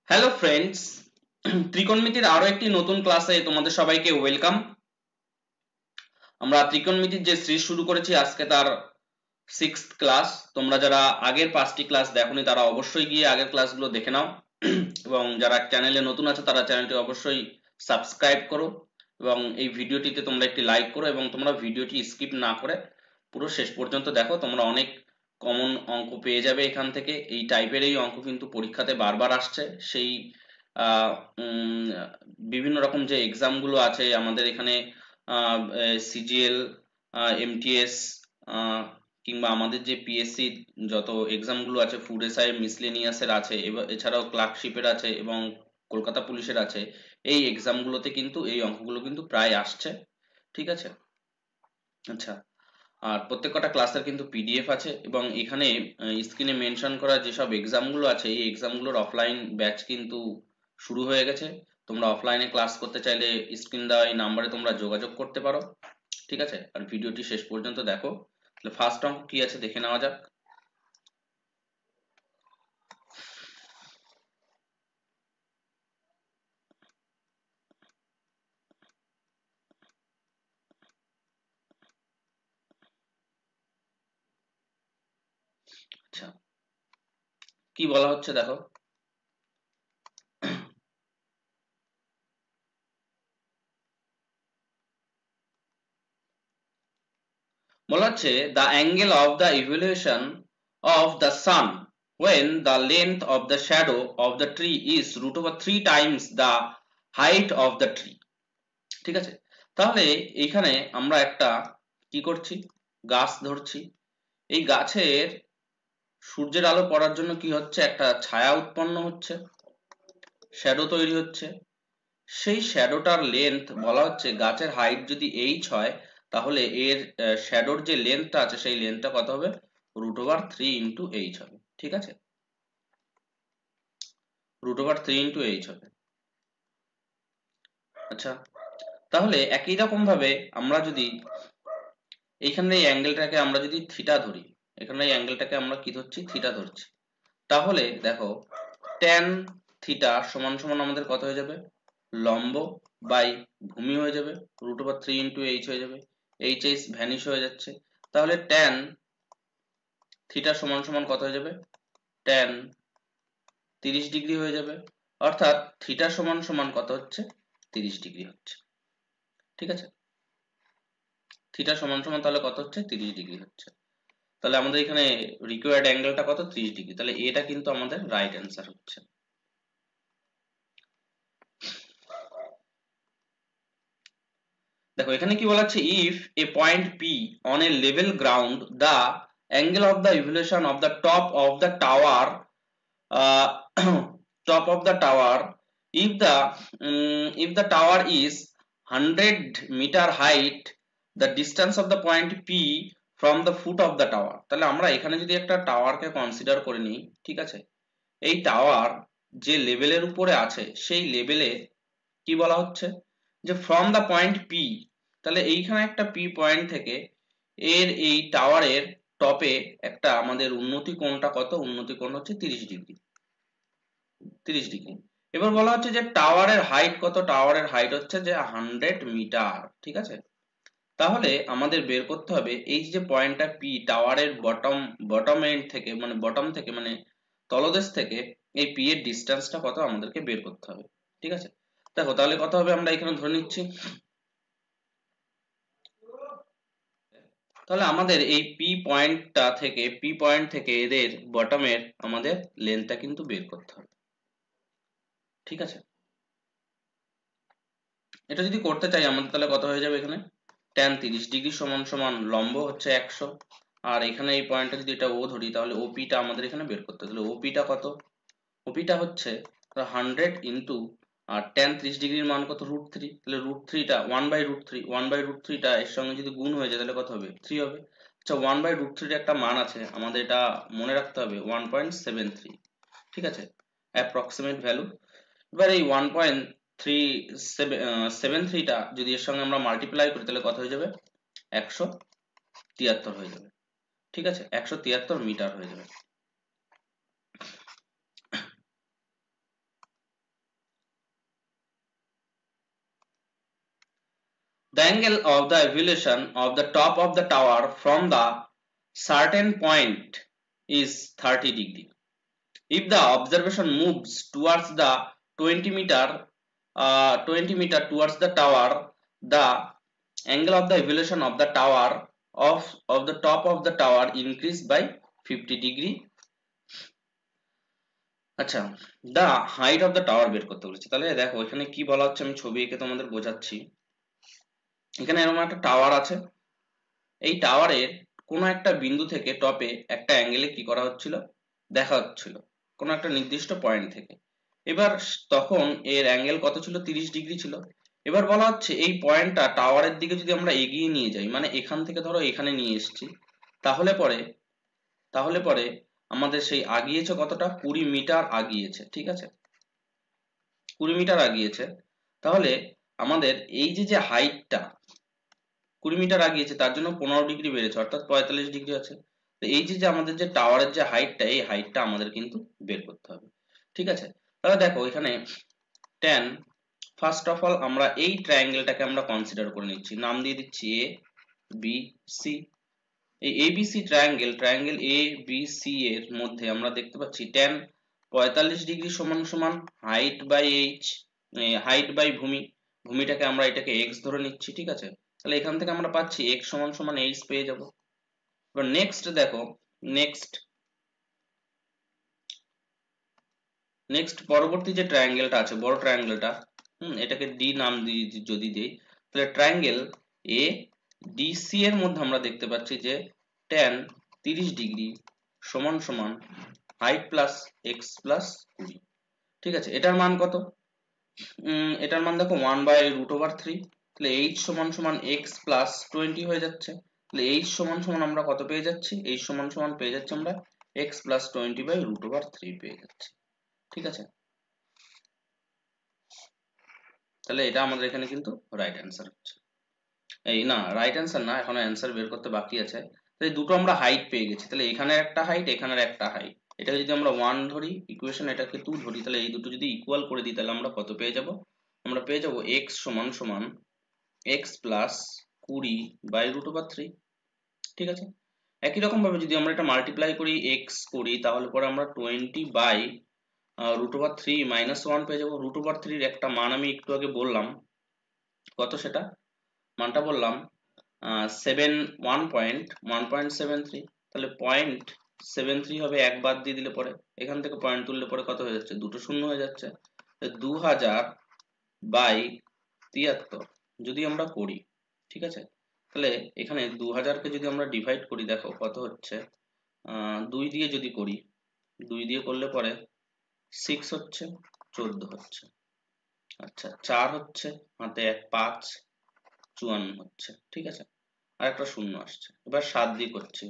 Hello friends, ত্রিকোণমিতির আরো একটি নতুন ক্লাসে তোমাদের সবাইকে ওয়েলকাম। আমরা ত্রিকোণমিতির যে সিরিজ শুরু করেছি আজকে তার 6th ক্লাস। তোমরা যারা আগের 5টি ক্লাস দেখোনি তারা অবশ্যই গিয়ে আগের ক্লাসগুলো দেখে নাও এবং যারা চ্যানেলে নতুন আছে তারা চ্যানেলটি অবশ্যই সাবস্ক্রাইব করো এবং এই ভিডিওটিতে তোমরা একটি লাইক করো এবং তোমরা ভিডিওটি স্কিপ না করে পুরো শেষ পর্যন্ত দেখো। তোমরা অনেক কমন অঙ্ক পেয়ে যাবে এখান থেকে। এই টাইপের এই অঙ্ক কিন্তু পরীক্ষাতে বারবার আসছে। সেই আহ, উম, বিভিন্ন রকম যে এক্সামগুলো আছে আমাদের এখানে, সিজিএল, এমটিএস, কিংবা আমাদের যে পিএসসি যত এক্সামগুলো আছে, ফুড এসআই মিসলেনিয়াসের আছে, এছাড়াও ক্লার্কশিপের আছে এবং কলকাতা পুলিশের আছে। এই এক্সামগুলোতে কিন্তু এই অঙ্কগুলো কিন্তু প্রায় আসছে। ঠিক আছে? আচ্ছা, আর প্রত্যেকটা ক্লাসের কিন্তু পিডিএফ আছে এবং এখানে স্ক্রিনে মেনশন করা যেসব এক্সামগুলো আছে এই এক্সামগুলোর অফলাইন ব্যাচ কিন্তু শুরু হয়ে গেছে। তোমরা অফলাইনে ক্লাস করতে চাইলে স্ক্রিন দেওয়া এই নাম্বারে তোমরা যোগাযোগ করতে পারো। ঠিক আছে? আর ভিডিওটি শেষ পর্যন্ত দেখো। তাহলে ফার্স্ট অঙ্ক কি আছে দেখে নেওয়া যাক। আচ্ছা, কি বলা হচ্ছে দেখো। বলা হচ্ছে the angle of the evolution of the sun when the length of the shadow of the tree is root over 3 times the height of the tree। ঠিক আছে? তাহলে এইখানে আমরা একটা কি করছি, গাছ ধরছি। এই গাছের সূর্যের আলো পড়ার জন্য কি হচ্ছে, একটা ছায়া উৎপন্ন হচ্ছে, শ্যাডো তৈরি হচ্ছে। সেই শ্যাডোটার লেন্থ বলা হচ্ছে, গাছের হাইট যদি এইচ হয় তাহলে এর শ্যাডোর যে লেন্থটা আছে সেই লেন্থটা কত হবে, √3 × h হবে। ঠিক আছে? √3 × h হবে। আচ্ছা, তাহলে একই রকম ভাবে আমরা যদি এইখানে এই অ্যাঙ্গেলটাকে আমরা যদি থিটা ধরি, এখানে এই অ্যাঙ্গেলটাকে আমরা কি ধরছি, থিটা ধরছি, তাহলে দেখো ট্যান থিটা সমান সমান আমাদের কত হয়ে যাবে, লম্ব বাই ভূমি হয়ে যাবে, √3 × h হয়ে যাবে। এইচ এইচ ভ্যানিশ হয়ে যাচ্ছে। তাহলে ট্যান থিটা সমান সমান কত হয়ে যাবে, ট্যান 30 ডিগ্রি হয়ে যাবে। অর্থাৎ থিটা সমান সমান কত হচ্ছে, 30 ডিগ্রি হচ্ছে। ঠিক আছে? থিটা সমান সমান তাহলে কত হচ্ছে, 30 ডিগ্রি হচ্ছে। তাহলে আমাদের এখানে রিকোয়ার্ড অ্যাঙ্গেলটা কত, 30 ডিগ্রি। তাহলে এটা কিন্তু আমাদের রাইট অ্যান্সার হচ্ছে। দেখো এখানে কি বলা হচ্ছে, if a point p on a level ground the angle of the evolution of the top of the tower, top of the tower, if the tower is 100 meter height, the distance of the point P from the foot of the tower। তাহলে আমরা এখানে যদি একটা টাওয়ারকে consider করে নিই, ঠিক আছে, এই টাওয়ার যে লেভেলের উপরে আছে সেই লেভেলে কি বলা হচ্ছে, যে ফ্রম দ্য পয়েন্ট পি, তাহলে এইখানে একটা পি পয়েন্ট থেকে এর এই টাওয়ারের টপে একটা আমাদের উন্নতি কোণটা কত, উন্নতি কোণ হচ্ছে 30 ডিগ্রি। 30 ডিগ্রি। এবার বলা হচ্ছে যে টাওয়ারের হাইট কত, টাওয়ারের হাইট হচ্ছে যে 100 মিটার। ঠিক আছে? তাহলে আমাদের বের করতে হবে এই যে পয়েন্টটা পি, টাওয়ারের বটম এন্ড থেকে মানে বটম থেকে মানে তলদেশ থেকে এই পি এর ডিস্টেন্সটা কত আমাদেরকে বের করতে হবে। ঠিক আছে? দেখো তাহলে কত হবে, আমরা এখানে ধরে নিচ্ছি, তাহলে আমাদের এই পি পয়েন্ট থেকে এদের বটমের আমাদের লেন্থটা কিন্তু বের করতে হবে। ঠিক আছে? এটা যদি করতে চাই আমাদের তাহলে কত হয়ে যাবে, এখানে tan 30 ডিগ্রি সমান সমান লম্ব হচ্ছে 100, আর এখানে এই পয়েন্টটা যদি এটা ও ধরি তাহলে ওপিটা আমাদের এখানে বের করতে হবে। তাহলে ওপিটা কত, ওপিটা হচ্ছে 100 ইন্টু, আর tan 30 ডিগ্রির মান কত, √3। তাহলে √3টা 1/√3টা এর সঙ্গে যদি গুণ হয়ে যায় তাহলে কত হবে, 3 হবে। আচ্ছা, 1/√3 একটা মান আছে, আমাদের এটা মনে রাখতে হবে 1.73। ঠিক আছে? Approximate value. এবার এই 1.373টা যদি এর সঙ্গে আমরা মাল্টিপ্লাই করি তাহলে কত হয়ে যাবে, 173 হয়ে যাবে। ঠিক আছে? 173 মিটার হয়ে যাবে। the angle of the elevation of the top of the tower from the certain point is 30 degree. If the observation moves towards the 20 meter towards the tower, the angle of the elevation of the tower of the top of the tower increase by 50 degree. আচ্ছা, the height of the tower বের করতে বলেছে। তাহলে দেখো এখানে কি বলা হচ্ছে, আমি ছবি এঁকে তোমাদের বোঝাচ্ছি। এখানে এরকম একটা টাওয়ার আছে, এই টাওয়ারের কোনো একটা বিন্দু থেকে টপে একটা অ্যাঙ্গেলে কি করা হচ্ছিল, দেখা হচ্ছিল কোনো একটা নির্দিষ্ট পয়েন্ট থেকে। এবার তখন এর অ্যাঙ্গেল কত ছিল, 30 ডিগ্রি ছিল। এবার বলা হচ্ছে এই পয়েন্টটা টাওয়ারের দিকে যদি আমরা এগিয়ে নিয়ে যাই, মানে এখান থেকে ধরো এখানে নিয়ে এসেছি, তাহলে পরে আমাদের সেই আগিয়েছে কতটা, 20 মিটার আগিয়েছে, ঠিক আছে, 20 মিটার আগিয়েছে। তাহলে আমাদের এই যে হাইটটা 20 মিটার আগিয়েছে, তার জন্য 15 ডিগ্রি বেড়েছে, অর্থাৎ 45 ডিগ্রি আছে। তো এই যে আমাদের যে টাওয়ারের যে হাইটটা, এই হাইটটা আমাদের কিন্তু বের করতে হবে, ঠিক আছে। তাহলে দেখো এখানে tan, ফার্স্ট অফ অল আমরা এই ট্রায়াঙ্গেলটাকে আমরা কনসিডার করে নিচ্ছি, নাম দিয়ে দিচ্ছি এ বি সি। এই ABC triangle A B C এর মধ্যে আমরা দেখতে পাচ্ছি tan 45 ডিগ্রি সমান সমান height by h, height by ভূমিটাকে আমরা এটাকে x ধরে নিচ্ছি, ঠিক আছে। তাহলে এখান থেকে আমরা পাচ্ছি x সমান সমান h পেয়ে যাব। এবার নেক্সট দেখো, নেক্সট পরবর্তী যে ট্রায়াঙ্গেলটা আছে, বড় ট্রায়াঙ্গেলটা, এটাকে ডি নাম দিয়ে যদি দেই, তাহলে ট্রায়াঙ্গেল এ ডিসি এর মধ্যে আমরা দেখতে পাচ্ছি যে tan 30 ডিগ্রি সমান সমান হাইট প্লাস x প্লাস 20, ঠিক আছে। এটার মান কত, এটার মান দেখো 1/√3। তাহলে h সমান সমান x প্লাস 20 হয়ে যাচ্ছে। তাহলে h সমান সমান আমরা কত পেয়ে যাচ্ছি, h সমান সমান পেয়ে যাচ্ছি আমরা x প্লাস 20/√3 পেয়ে যাচ্ছি, ঠিক আছে। তাহলে এটা আমাদের এখানে কিন্তু রাইট অ্যান্সার হচ্ছে। এই না, রাইট অ্যান্সার না, এখনো অ্যান্সার বের করতে বাকি আছে। তাহলে দুটো আমরা হাইট পেয়ে গেছি, তাহলে এখানের একটা হাইট, এখানের একটা হাইট। এটাকে যদি আমরা 1 ধরি ইকুয়েশন, এটাকে 2 ধরি, তাহলে এই দুটো যদি ইকুয়াল করে দিই, তাহলে আমরা কত পেয়ে যাব, আমরা পেয়ে যাব x সমান সমান x প্লাস 20/√3, ঠিক আছে। একই রকম ভাবে যদি আমরা এটা মাল্টিপ্লাই করি, x করি, তাহলে পরে আমরা 20/√3 মাইনাস 1 পেয়ে যাবো। √3 এর একটা মান আমি একটু আগে বললাম, কত সেটা মানটা বললাম 1.73, তাহলে 0.73 হবে, এক বাদ দিয়ে দিলে পরে, এখান থেকে পয়েন্ট তুললে পরে কত হয়ে যাচ্ছে, দুটো শূন্য হয়ে যাচ্ছে। 2000/73 যদি আমরা করি, ঠিক আছে, তাহলে এখানে 2000কে যদি আমরা ডিভাইড করি, দেখো কত হচ্ছে, 2 দিয়ে যদি করি, 2 দিয়ে করলে পরে 6 হচ্ছে, 14 হচ্ছে, আচ্ছা 4 হচ্ছে, হাতে 1 5, 54 হচ্ছে, ঠিক আছে। আর একটা শূন্য আসছে। এবার 7 দিয়ে করছি,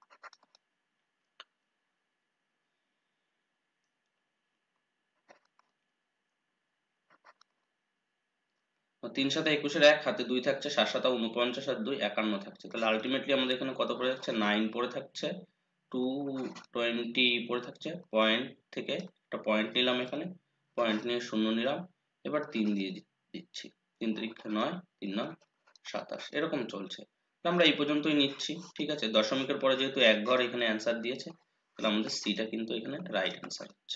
তিন সাথে 21 1, হাতে 2 থাকছে, 7 7 49 আর 2 51 থাকছে। তাহলে আলটিমেটলি আমাদের এখানে কত পড়ে যাচ্ছে, 9 পড়ে থাকছে, 220 পড়ে থাকছে। পয়েন্ট থেকে একটা পয়েন্ট নিলাম, এখানে পয়েন্ট নিয়ে শূন্য নিলাম, এবার 3 দিয়ে দিচ্ছি, 3 3 9, 3 9 27, এরকম চলছে। আমরা এই পর্যন্তই নিচ্ছি, ঠিক আছে। দশমিকের পরে যেহেতু এক ঘর এখানে অ্যান্সার দিয়েছে, তাহলে আমাদের সিটা কিন্তু এখানে রাইট অ্যান্সার হচ্ছে।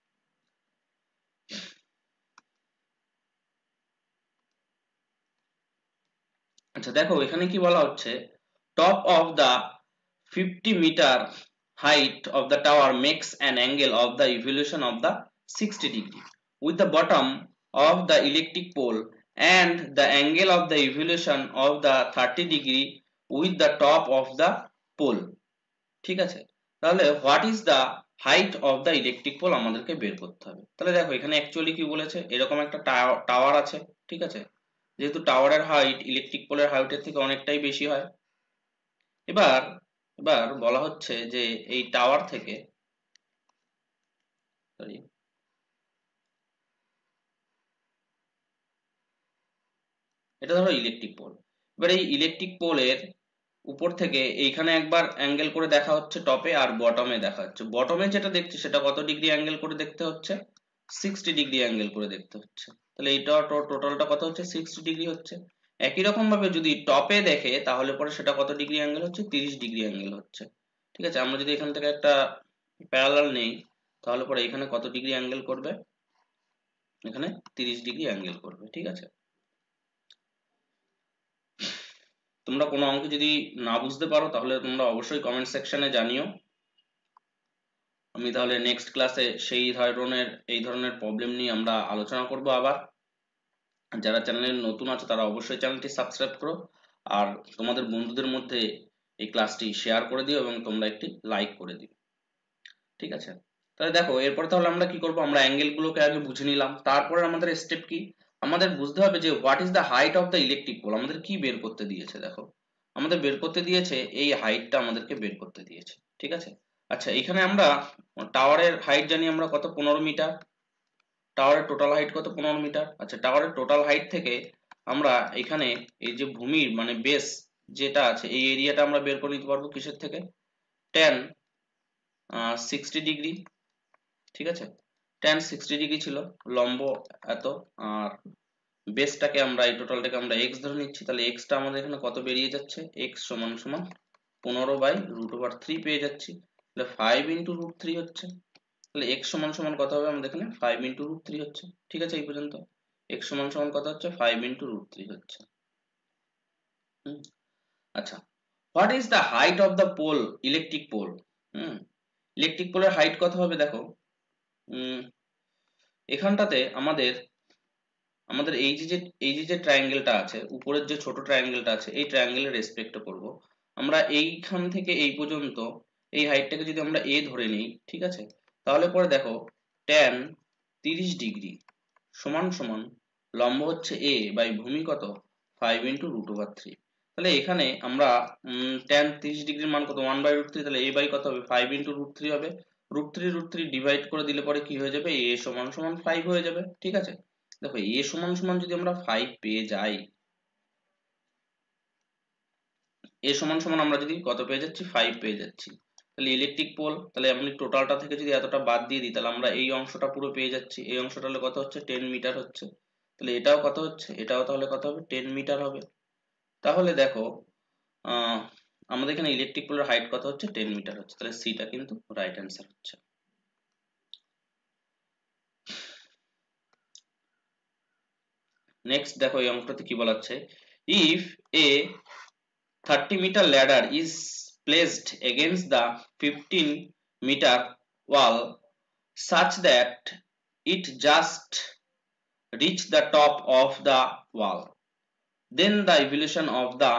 আচ্ছা দেখো এখানে কি বলা হচ্ছে, top of the 50 metre height of the tower makes an angle of the evolution of the 60 degree with the bottom of the electric pole and the angle of the evolution of the 30 degree with the top of the pole, ঠিক আছে। তাহলে what is the height of the electric pole আমাদেরকে বের করতে হবে। তাহলে দেখো এখানে অ্যাকচুয়ালি কি বলেছে, এরকম একটা টাওয়ার আছে, ঠিক আছে, যেহেতু টাওয়ারের হাইট ইলেকট্রিক পোলের হাইটের থেকে অনেকটাই বেশি হয়। এবার বলা হচ্ছে যে এই টাওয়ার থেকে, সরি, এটা ধরো ইলেকট্রিক পোল। এবার এই ইলেকট্রিক পোলের উপর থেকে এইখানে একবার অ্যাঙ্গেল করে দেখা হচ্ছে টপে, আর বটমে দেখা হচ্ছে। বটমে যেটা দেখছি সেটা কত ডিগ্রি অ্যাঙ্গেল করে দেখতে হচ্ছে, 60 ডিগ্রি অ্যাঙ্গেল করে দেখতে হচ্ছে। তাহলে এইটা টোটালটা কত হচ্ছে, 60 ডিগ্রি হচ্ছে। একই রকম ভাবে যদি টপে দেখে তাহলে পরে সেটা কত ডিগ্রি অ্যাঙ্গেল হচ্ছে, 30 ডিগ্রি অ্যাঙ্গেল হচ্ছে। ঠিক আছে, আমরা যদি এখান থেকে একটা প্যারালাল নেই তাহলে পরে এখানে কত ডিগ্রি অ্যাঙ্গেল করবে, এখানে 30 ডিগ্রি অ্যাঙ্গেল করবে। ঠিক আছে, তোমরা কোনো অঙ্ক যদি না বুঝতে পারো তাহলে তোমরা অবশ্যই কমেন্ট সেকশনে জানিও। আমি তাহলে নেক্সট ক্লাসে এই ধরনের প্রবলেম নিয়ে আমরা আলোচনা করব আবার। যারা চ্যানেলে নতুন আছে তারা অবশ্যই চ্যানেলটি সাবস্ক্রাইব করো, আর তোমাদের বন্ধুদের মধ্যে এই ক্লাসটি শেয়ার করে দিও এবং তোমরা একটি লাইক করে দিও। ঠিক আছে, তাহলে দেখো এরপর তাহলে আমরা কি করব, আমরা অ্যাঙ্গেল গুলোকে আগে বুঝে নিলাম, তারপরে আমাদের স্টেপ কি, আমাদের বুঝতে হবে যে what is the height of the electric pole. আমাদের কি বের করতে দিয়েছে, দেখো আমাদের বের করতে দিয়েছে এই হাইটটা আমাদেরকে বের করতে দিয়েছে। ঠিক আছে, আচ্ছা এখানে আমরা টাওয়ারের হাইট জানি আমরা কত, 15 মিটার। টাওয়ারের টোটাল হাইট কত, 15 মিটার। আচ্ছা টাওয়ারের টোটাল হাইট থেকে আমরা এখানে এই যে ভূমির মানে বেস যেটা আছে এই এরিয়াটা আমরা বের করে নিতে পারবো কিসের থেকে, tan 60 ডিগ্রি। ঠিক আছে, tan 60 ডিগ্রি ছিল, লম্ব এত, আর বেসটাকে আমরা এই টোটালটাকে আমরা x ধরে নিচ্ছি, তাহলে x টা আমাদের এখানে কত বেরিয়ে যাচ্ছে, x সমান সমান 15/√3 পেয়ে যাচ্ছি, তাহলে 5 ইন্টু √3 হচ্ছে, তাহলে x সমান সমান কত হবে আমাদের এখানে 5 ইন্টু √3 হচ্ছে। ঠিক আছে, এই পর্যন্ত x সমান সমান কত হচ্ছে, 5 ইন্টু √3 হচ্ছে। আচ্ছা, what is the height of the pole, electric pole. Electric পোলের হাইট কত হবে, দেখো এখানটাতে আমাদের আমাদের এই যে ট্রায়াঙ্গেলটা আছে, উপরের যে ছোট ট্রায়াঙ্গেলটা আছে এই ট্রায়াঙ্গেলের রেসপেক্টে করব আমরা, এইখান থেকে এই পর্যন্ত এই হাইটটাকে যদি আমরা a ধরে নিই, ঠিক আছে, তাহলে পরে দেখো tan 30 ডিগ্রি সমান সমান লম্ব হচ্ছে a বাই ভূমি কত 5 ইন্টু √3। তাহলে এখানে আমরা tan 30 ডিগ্রির মান কত 1/√3, তাহলে a বাই কত হবে 5 ইন্টু √3 হবে, √3 ডিভাইড করে দিলে পরে কি হয়ে যাবে, a সমান সমান 5 হয়ে যাবে। ঠিক আছে, দেখো a সমান সমান যদি আমরা 5 পেয়ে যাই, a সমান সমান আমরা যদি কত পেয়ে যাচ্ছি 5 পেয়ে যাচ্ছি, তাহলে ইলেকট্রিক পোল, তাহলে আমি টোটালটা থেকে যদি এতটা বাদ দিয়ে দিই তাহলে আমরা এই অংশটা পুরো পেয়ে যাচ্ছি, এই অংশটা হলে কত হচ্ছে 10 মিটার হচ্ছে, তাহলে এটাও কত হচ্ছে, এটাও তাহলে কত হবে 10 মিটার হবে। তাহলে দেখো আমাদের এখানে ইলেকট্রিক পোলের হাইট কত হচ্ছে 10 মিটার হচ্ছে, তাহলে সিটা কিন্তু রাইট অ্যান্সার হচ্ছে। নেক্সট দেখো এই অঙ্কটাতে কি বলা হচ্ছে, if a 30-meter ladder is placed against the 15-meter wall such that it just reach the top of the wall, then the elevation of the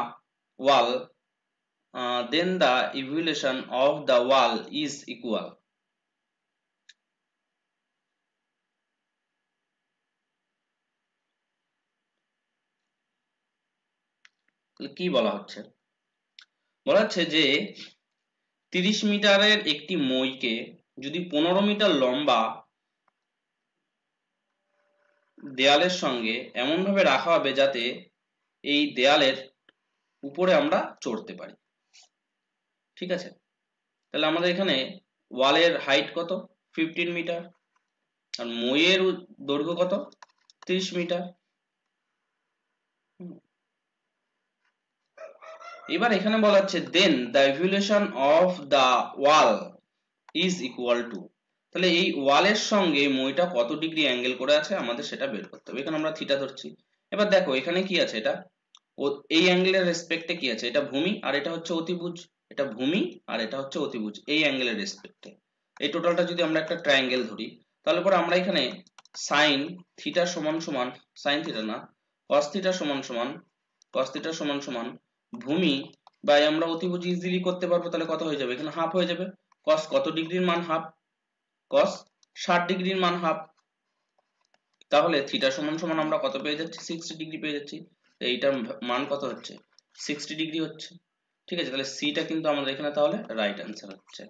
wall is equal. কি বলা হচ্ছে, বলা হচ্ছে যে 30 মিটারের একটি মইকে যদি 15 মিটার লম্বা দেয়ালের সঙ্গে এমন ভাবে রাখা হবে যাতে এই দেয়ালের উপরে আমরা চড়তে পারি। ঠিক আছে, তাহলে আমাদের এখানে ওয়ালের হাইট কত 15 মিটার, আর মইয়ের দৈর্ঘ্য কত 30 মিটার। এবার এখানে বলা হচ্ছে then the evaluation of the wall is equal to, তাহলে এই ওয়ালের সঙ্গে মইটা কত ডিগ্রি অ্যাঙ্গেল করে আছে আমাদের সেটা বের করতে হবে। এখানে আমরা থিটা ধরছি, এবার দেখো এখানে কি আছে, এটা এই অ্যাঙ্গেলের রেসপেক্টে কি আছে, এটা ভূমি আর এটা হচ্ছে অতিভুজ, এটা ভূমি আর এটা হচ্ছে অতিভুজ, এই অ্যাঙ্গেলের রেসপেক্টে এই টোটালটা যদি আমরা একটা ট্রায়াঙ্গেল ধরি তাহলে পরে আমরা এখানে সাইন থিটা সমান সমান, সাইন থিটা না কস থিটা সমান সমান, কস থিটা সমান সমান ভূমি বাই আমরা অতিভুজ ইজিলি করতে পারবো, তাহলে কত হয়ে যাবে এখানে হাফ হয়ে যাবে, কস কত ডিগ্রির মান হাফ, কস 60 ডিগ্রির মান হাফ, তাহলে থিটা সমান সমান আমরা কত পেয়ে যাচ্ছি 60 ডিগ্রি পেয়ে যাচ্ছি, এইটার মান কত হচ্ছে 60 ডিগ্রি হচ্ছে। ঠিক আছে, তাহলে সিটা কিন্তু আমাদের এখানে তাহলে রাইট অ্যান্সার হচ্ছে।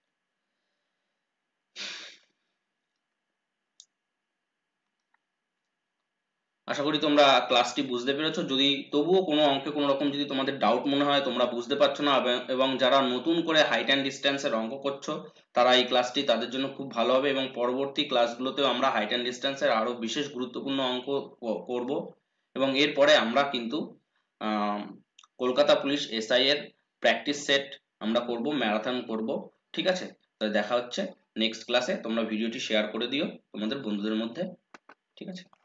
আশা করি তোমরা ক্লাসটি বুঝতে পেরেছো, যদি তবুও কোনো অঙ্কে কোনো রকম যদি তোমাদের ডাউট মনে হয় তোমরা বুঝতে পারছো না এবং যারা নতুন করে হাইট অ্যান্ড ডিস্টেন্সের অঙ্ক করছো তারা এই ক্লাসটি তাদের জন্য খুব ভালো হবে, এবং পরবর্তী ক্লাসগুলোতেও আমরা হাইট অ্যান্ড ডিস্টেন্সের আরো বিশেষ গুরুত্বপূর্ণ অঙ্ক করব, এবং এরপরে আমরা কিন্তু কলকাতা পুলিশ এসআই এর প্র্যাকটিস সেট আমরা করব, ম্যারাথন করব। ঠিক আছে, তাহলে দেখা হচ্ছে নেক্সট ক্লাসে। তোমরা ভিডিওটি শেয়ার করে দিও তোমাদের বন্ধুদের মধ্যে। ঠিক আছে।